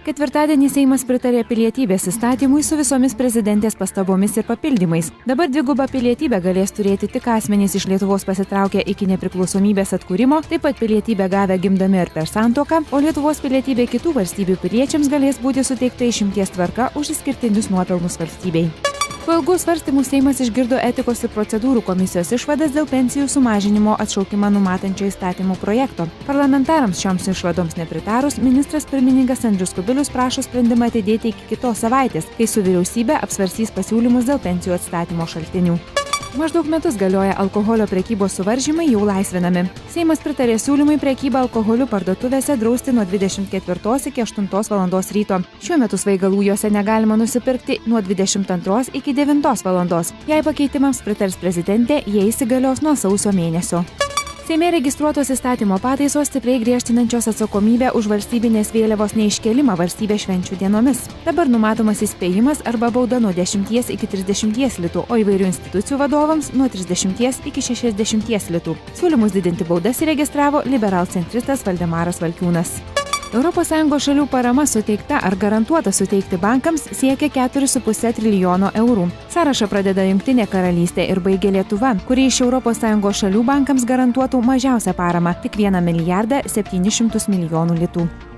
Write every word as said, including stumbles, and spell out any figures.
Ketvirtadienį Seimas pritarė pilietybės įstatymui su visomis prezidentės pastabomis ir papildymais. Dabar dvigubą pilietybę galės turėti tik asmenys iš Lietuvos pasitraukę iki nepriklausomybės atkūrimo, taip pat pilietybę gavę gimdami ir per santuoką, o Lietuvos pilietybė kitų valstybių piliečiams galės būti suteikta išimties tvarka už išskirtinius nuopelnus valstybei. Po ilgų svarstymų Seimas išgirdo etikos ir procedūrų komisijos išvadas dėl pensijų sumažinimo atšaukimą numatančio įstatymų projekto. Parlamentarams šioms išvadoms nepritarus, ministras pirmininkas Andrius Kubilius prašo sprendimą atidėti iki kitos savaitės, kai su vyriausybė apsvarstys pasiūlymus dėl pensijų atstatymo šaltinių. Maždaug metus galioja alkoholio prekybos suvaržymai jau laisvinami. Seimas pritarė siūlymui prekybą alkoholiu parduotuvėse drausti nuo dvidešimt ketvirtos iki aštuntos valandos ryto. Šiuo metu svaigalų juose negalima nusipirkti nuo dvidešimt antros iki devintos valandos. Jei pakeitimams pritars prezidentė, jie įsigalios nuo sausio mėnesio. Seime registruotos įstatymo pataisos stipriai griežtinančios atsakomybę už valstybinės vėliavos neiškėlimą valstybės švenčių dienomis. Dabar numatomas įspėjimas arba bauda nuo dešimties iki trisdešimties litų, o įvairių institucijų vadovams nuo trisdešimties iki šešiasdešimties litų. Siūlymus didinti baudas įregistravo liberalcentristas Valdemaras Valkiūnas. Europos Sąjungos šalių parama suteikta ar garantuota suteikti bankams siekia keturis su puse trilijono eurų. Sąrašą pradeda Jungtinė karalystė ir baigia Lietuva, kuri iš Europos Sąjungos šalių bankams garantuotų mažiausią paramą – tik vieną milijardą septynis šimtus milijonų litų.